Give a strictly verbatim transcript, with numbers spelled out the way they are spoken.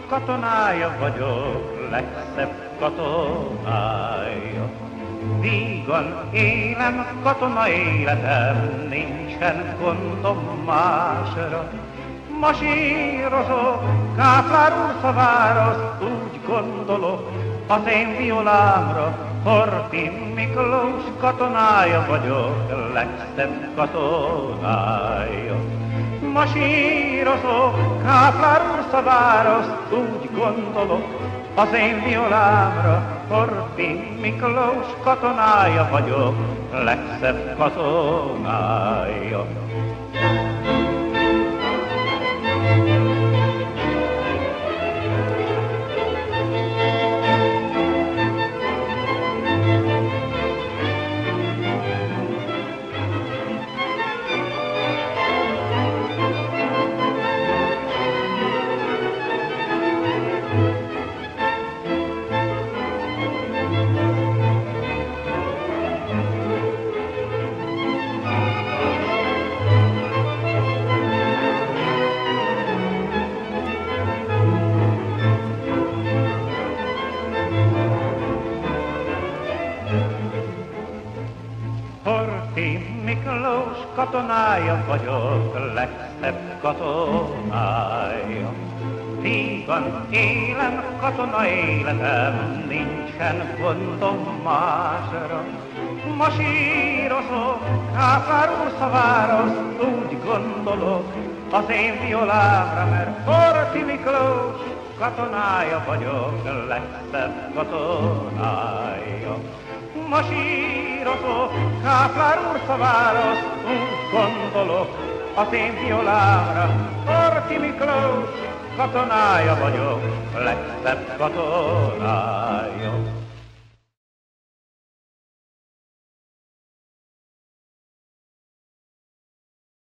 katonája vagyok, legszebb katonája. Vígan élem, katona életem, nincsen gondom másra. Masírozok, Káplár úr szavára, úgy gondolok az én violámra. Horthy Miklós katonája vagyok, legszebb katonája. Masírozok, Káplár úr szavára, úgy gondolok az én violámra. Horthy Miklós katonája vagyok, legszebb katonája. Horthy Miklós katonája vagyok, legszebb katonája. Vígan élem, katona életem, nincsen gondom másra. Masírozok, Káplár úr szavára, úgy gondolok az én violámra, mert Horthy Miklós katonája vagyok, legszebb katonája. Masírozok, Káplár úr szavára, úgy gondolok az én violámra. Horthy Miklós katonája vagyok, legszebb katonája.